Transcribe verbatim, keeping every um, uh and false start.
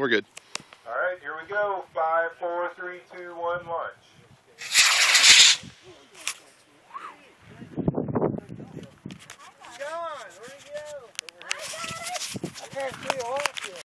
we're good. All right, here we go. Five, four, three, two, one, launch. John, where'd he go? I got it. I can't see you.